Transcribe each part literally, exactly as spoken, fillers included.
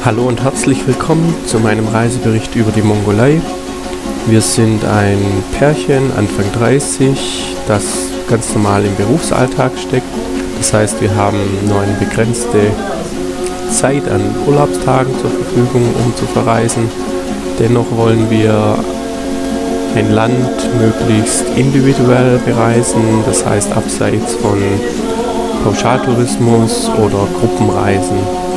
Hallo und herzlich willkommen zu meinem Reisebericht über die Mongolei. Wir sind ein Pärchen, Anfang dreißig, das ganz normal im Berufsalltag steckt. Das heißt, wir haben nur eine begrenzte Zeit an Urlaubstagen zur Verfügung, um zu verreisen. Dennoch wollen wir ein Land möglichst individuell bereisen, das heißt abseits von Pauschaltourismus oder Gruppenreisen.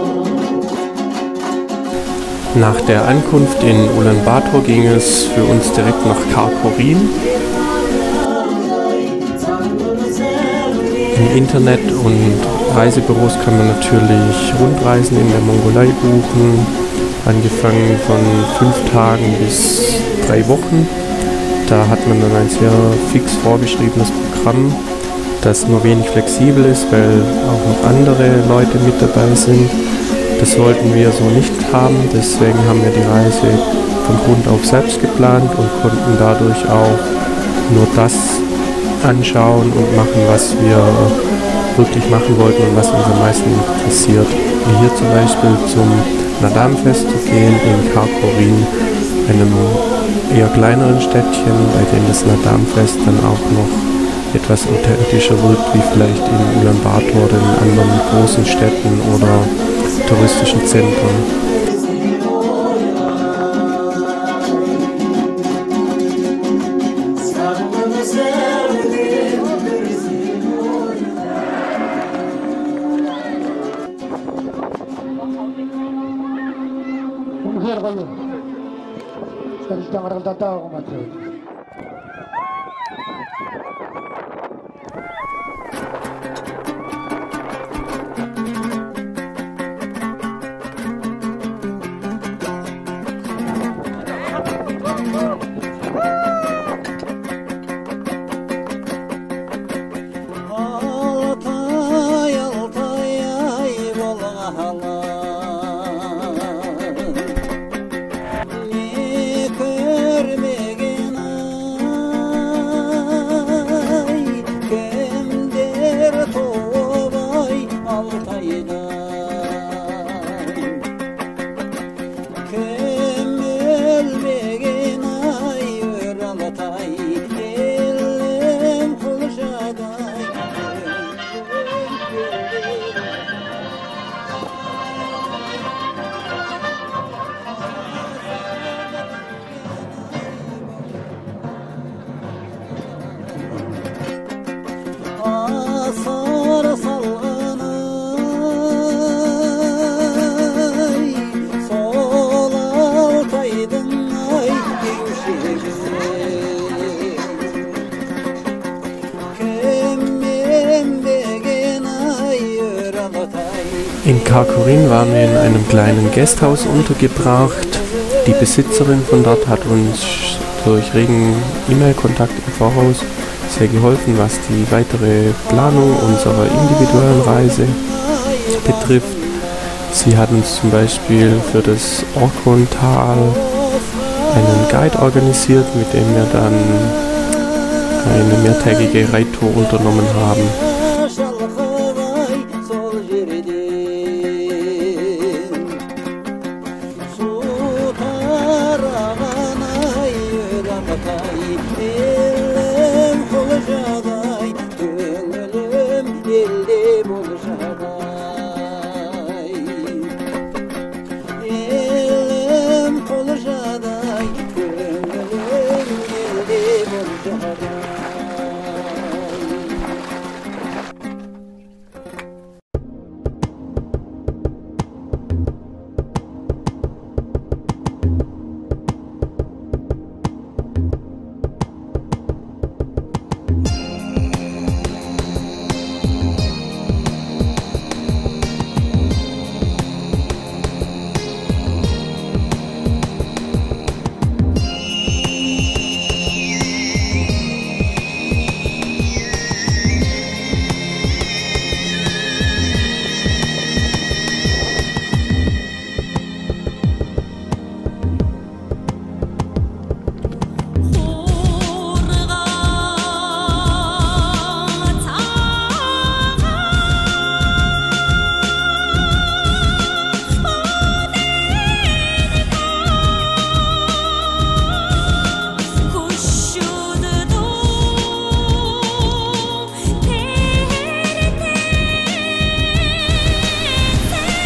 Nach der Ankunft in Ulaanbaatar ging es für uns direkt nach Karakorum. Im Internet und Reisebüros kann man natürlich Rundreisen in der Mongolei buchen, angefangen von fünf Tagen bis drei Wochen. Da hat man dann ein sehr fix vorgeschriebenes Programm, das nur wenig flexibel ist, weil auch noch andere Leute mit dabei sind. Das wollten wir so nicht haben, deswegen haben wir die Reise von Grund auf selbst geplant und konnten dadurch auch nur das anschauen und machen, was wir wirklich machen wollten und was uns am meisten interessiert. Wie hier zum Beispiel zum Naadam-Fest zu gehen in Karakorum, einem eher kleineren Städtchen, bei dem das Naadam-Fest dann auch noch etwas authentischer wirkt, wie vielleicht in Ulaanbaatar oder in anderen großen Städten oder touristischen Zentren. In Karakorum waren wir in einem kleinen Gasthaus untergebracht. Die Besitzerin von dort hat uns durch regen E-Mail-Kontakt im Voraus sehr geholfen, was die weitere Planung unserer individuellen Reise betrifft. Sie hat uns zum Beispiel für das Orkhon-Tal einen Guide organisiert, mit dem wir dann eine mehrtägige Reittour unternommen haben.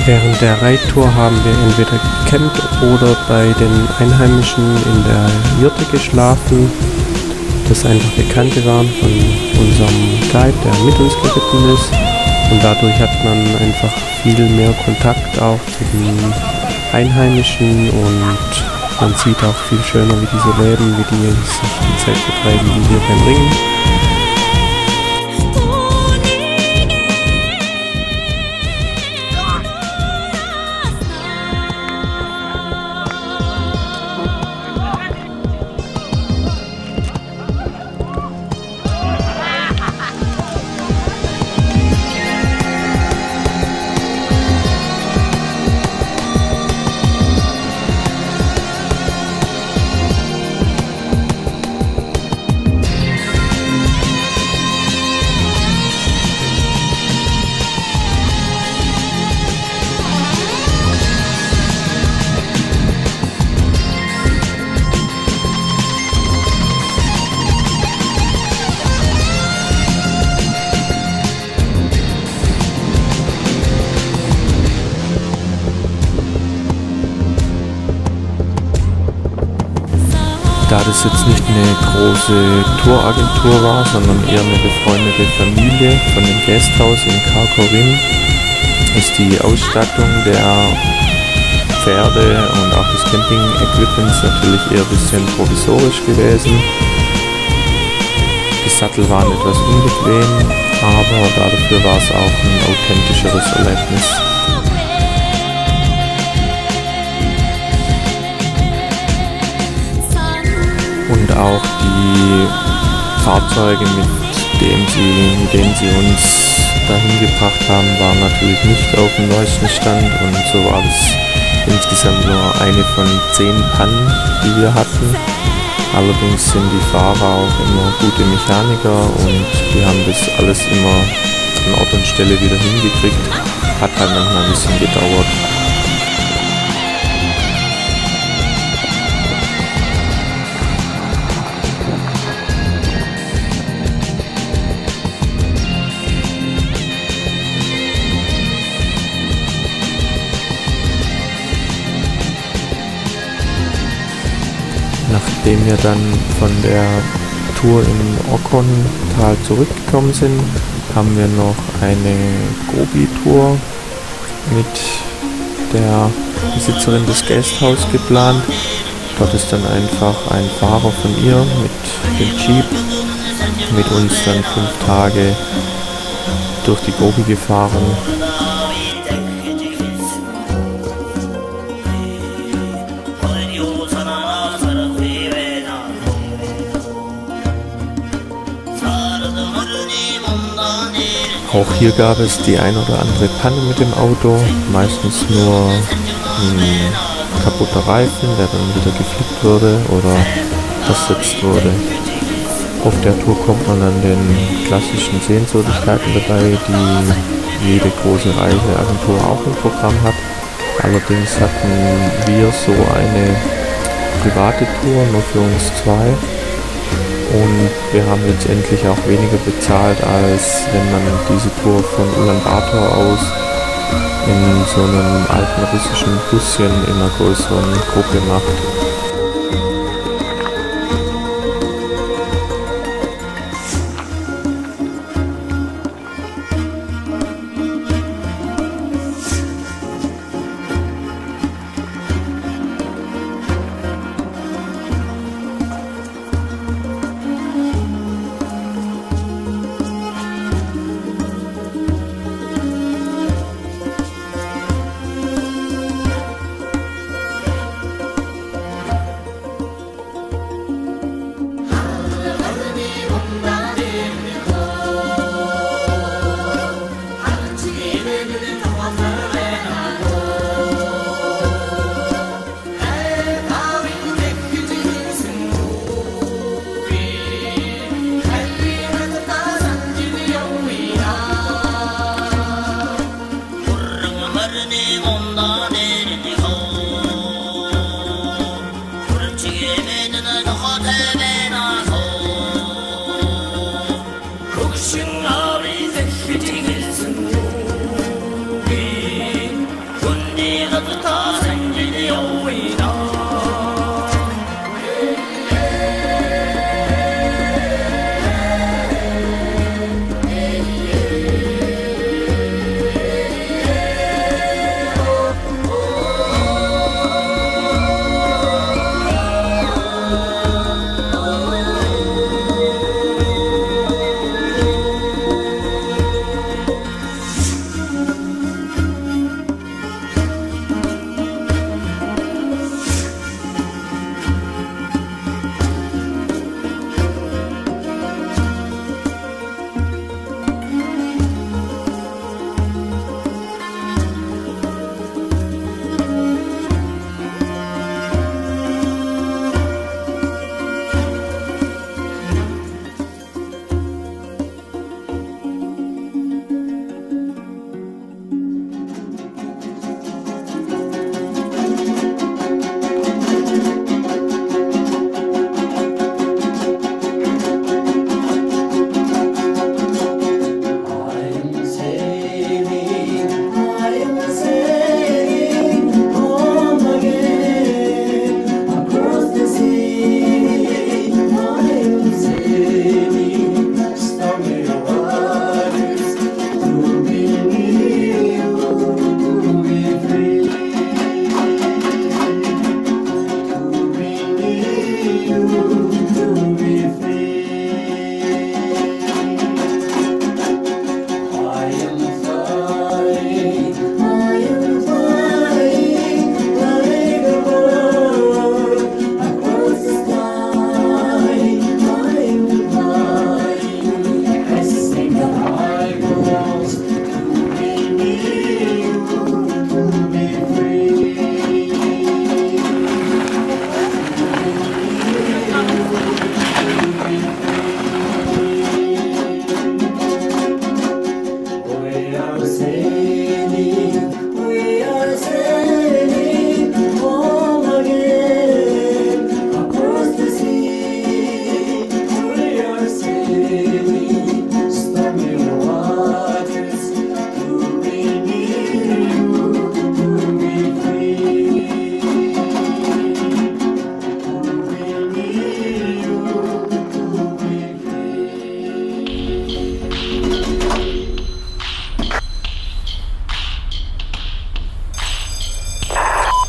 Während der Reittour haben wir entweder gecampt oder bei den Einheimischen in der Jurte geschlafen, das einfach Bekannte waren von unserem Guide, der mit uns geritten ist. Und dadurch hat man einfach viel mehr Kontakt auch zu den Einheimischen und man sieht auch viel schöner, wie die so leben, wie die sich die Zeit vertreiben, wie hier beim Ringen. Da das jetzt nicht eine große Touragentur war, sondern eher eine befreundete Familie von dem Gasthaus in Karkorin, ist die Ausstattung der Pferde und auch des Camping-Equipments natürlich eher ein bisschen provisorisch gewesen. Die Sattel waren etwas unbequem, aber dafür war es auch ein authentischeres Erlebnis. Und auch die Fahrzeuge, mit denen sie, mit denen sie uns dahin gebracht haben, waren natürlich nicht auf dem neuesten Stand und so war es insgesamt nur eine von zehn Pannen, die wir hatten. Allerdings sind die Fahrer auch immer gute Mechaniker und die haben das alles immer an Ort und Stelle wieder hingekriegt. Hat halt manchmal ein bisschen gedauert. Nachdem wir dann von der Tour im Okhon-Tal zurückgekommen sind, haben wir noch eine Gobi-Tour mit der Besitzerin des Gasthauses geplant. Dort ist dann einfach ein Fahrer von ihr mit dem Jeep mit uns dann fünf Tage durch die Gobi gefahren. Auch hier gab es die ein oder andere Panne mit dem Auto, meistens nur ein kaputter Reifen, der dann wieder geflickt wurde oder ersetzt wurde. Auf der Tour kommt man an den klassischen Sehenswürdigkeiten dabei, die jede große Reiseagentur auch im Programm hat. Allerdings hatten wir so eine private Tour, nur für uns zwei. Und wir haben letztendlich auch weniger bezahlt, als wenn man diese Tour von Ulaanbaatar aus in so einem alten russischen Buschen in einer größeren Gruppe macht.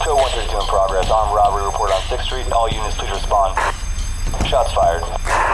Code one thirty-two in progress. Armed robbery report on sixth Street. All units please respond. Shots fired.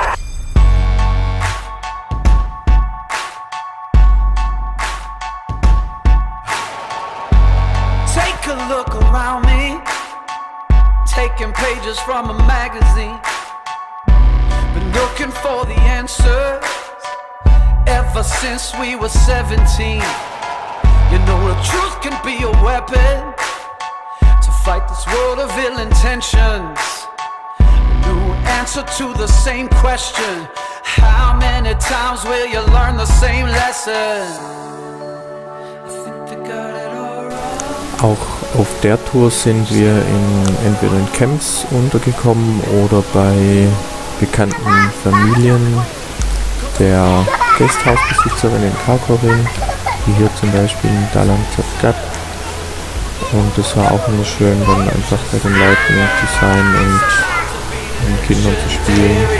Take a look around me, taking pages from a magazine. Been looking for the answers ever since we were seventeen. You know the truth can be a weapon to fight this world of ill intentions. A new answer to the same question. How many times will you learn the same lesson? I think they got it all right. Auch auf der Tour sind wir in, entweder in Camps untergekommen oder bei bekannten Familien der Gasthausbesitzerin in Kharkhorin, wie hier zum Beispiel in Dalam Zavgat. Und es war auch immer schön, dann einfach bei den Leuten zu sein und mit Kindern zu spielen.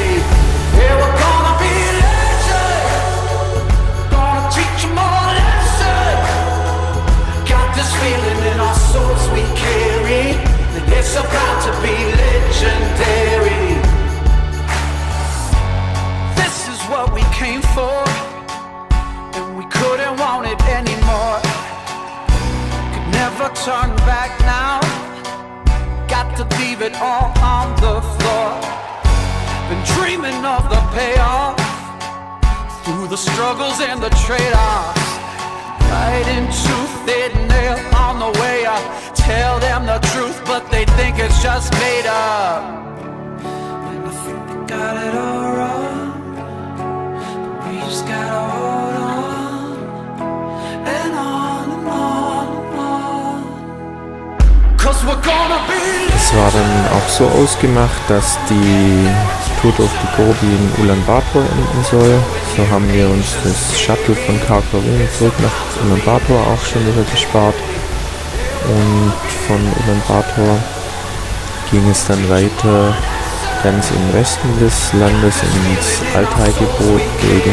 Turn back now, got to leave it all on the floor. Been dreaming of the payoff, through the struggles and the trade-offs. Right into thin nail on the way up. Tell them the truth, but they think it's just made up. And I think they got it all wrong, but we just gotta hold on and on and on. Es war dann auch so ausgemacht, dass die Tour durch die Gobi in Ulaanbaatar enden soll. So haben wir uns das Shuttle von Kharkhorin zurück nach Ulaanbaatar auch schon wieder gespart. Und von Ulaanbaatar ging es dann weiter ganz im Westen des Landes ins Altai-Gebirge.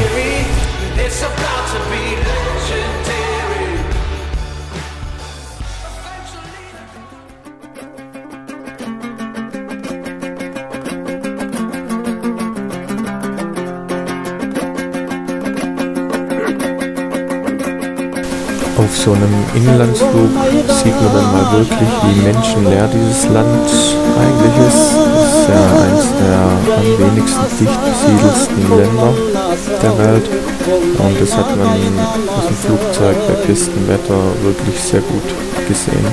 Auf so einem Inlandsflug sieht man dann mal wirklich, wie menschenleer dieses Land eigentlich ist. Es ist ja eines der am wenigsten dicht besiedelsten Länder der Welt. Und das hat man aus dem Flugzeug bei bestem Wetter wirklich sehr gut gesehen.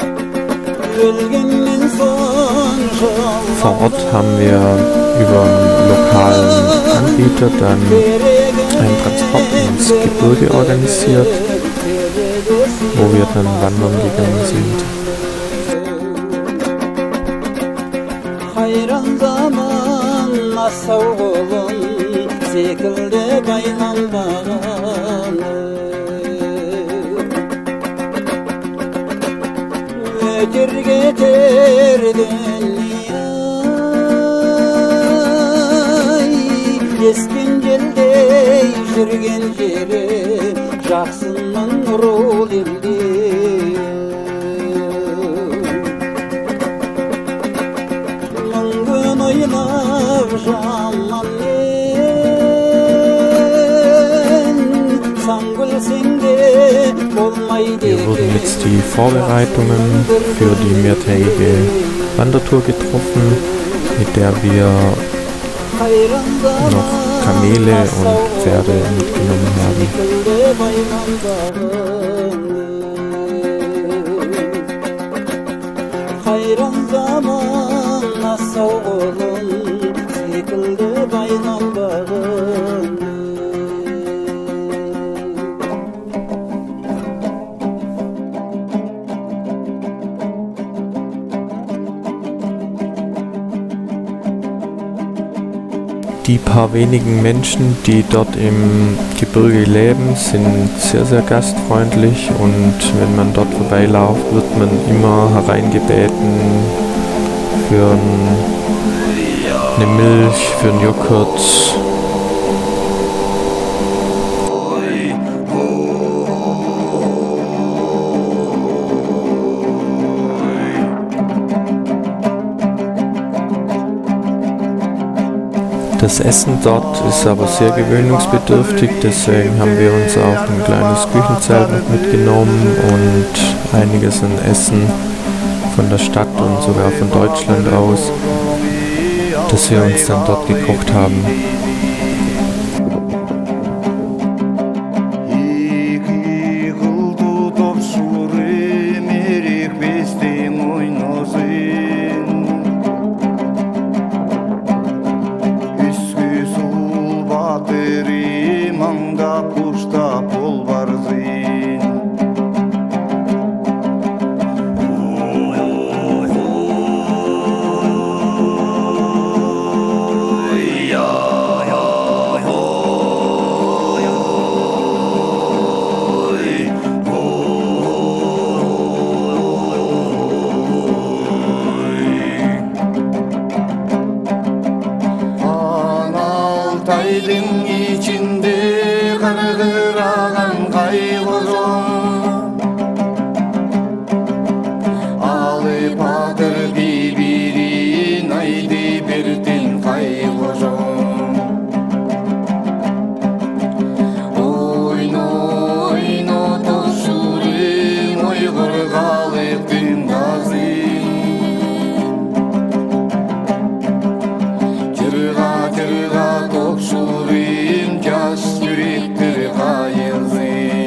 Vor Ort haben wir über einen lokalen Anbieter dann einen Transport ins Gebirge organisiert, wo wir dann wandern gegangen sind. Hier wurden jetzt die Vorbereitungen für die mehrtägige Wandertour getroffen, mit der wir noch Kamele und Pferde mitgenommen haben. Die paar wenigen Menschen, die dort im Gebirge leben, sind sehr, sehr gastfreundlich, und wenn man dort vorbeiläuft, wird man immer hereingebeten für eine Milch, für einen Joghurt. Das Essen dort ist aber sehr gewöhnungsbedürftig, deswegen haben wir uns auch ein kleines Küchenzelt noch mitgenommen und einiges an Essen von der Stadt und sogar von Deutschland aus, das wir uns dann dort gekocht haben. Altay'ın içinde kırgıragan kaygıdım, alıp atır birbirin aydı birden kaygıdım. Oyna oyna toşurim oygır kalıp dindazım, Kırga kırga tokşurim yaş yürektir kayılsın.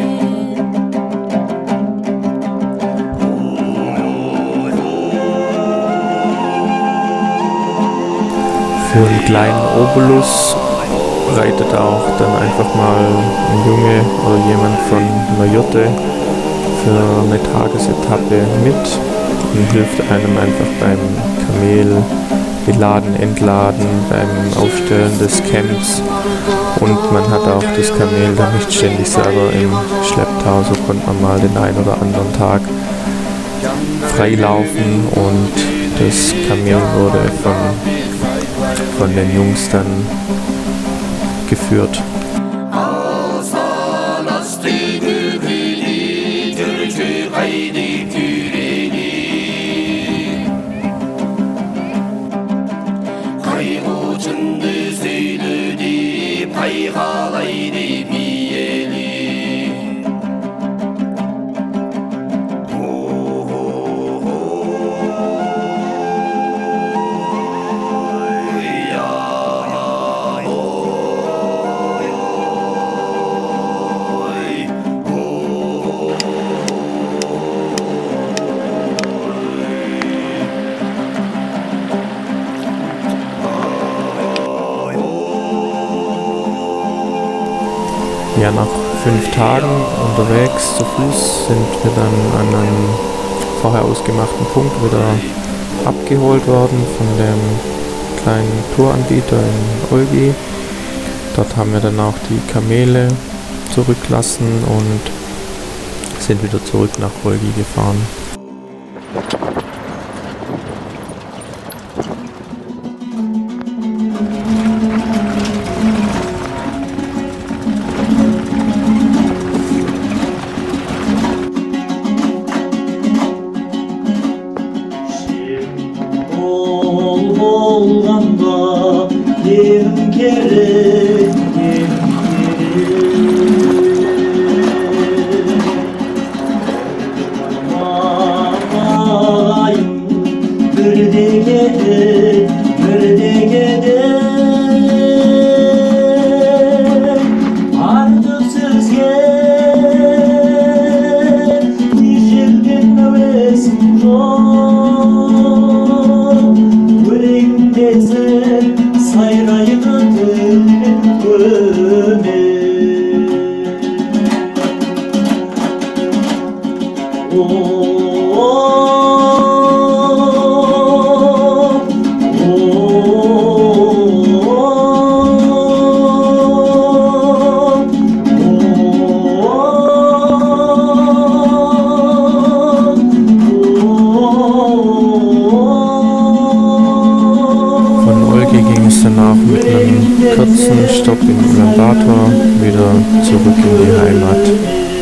Für einen kleinen Obolus reitet auch dann einfach mal ein Junge oder jemand von einer Jurte für eine Tagesetappe mit und hilft einem einfach beim Kamel beladen, entladen, beim Aufstellen des Camps, und man hat auch das Kamel dann nicht ständig selber im Schlepptau, so konnte man mal den einen oder anderen Tag freilaufen und das Kamel wurde von, von den Jungs dann geführt. Ja, nach fünf Tagen unterwegs zu Fuß sind wir dann an einem vorher ausgemachten Punkt wieder abgeholt worden von dem kleinen Touranbieter in Olgi. Dort haben wir dann auch die Kamele zurücklassen und sind wieder zurück nach Olgi gefahren. Yerim gerek, yerim Ağayım, bürde gede, bürde gede Artıksız gel, dişilden nefesim yok Yüreğimde sen sayrayıp ömür Danach mit einem kurzen Stopp in Ulaanbaatar wieder zurück in die Heimat.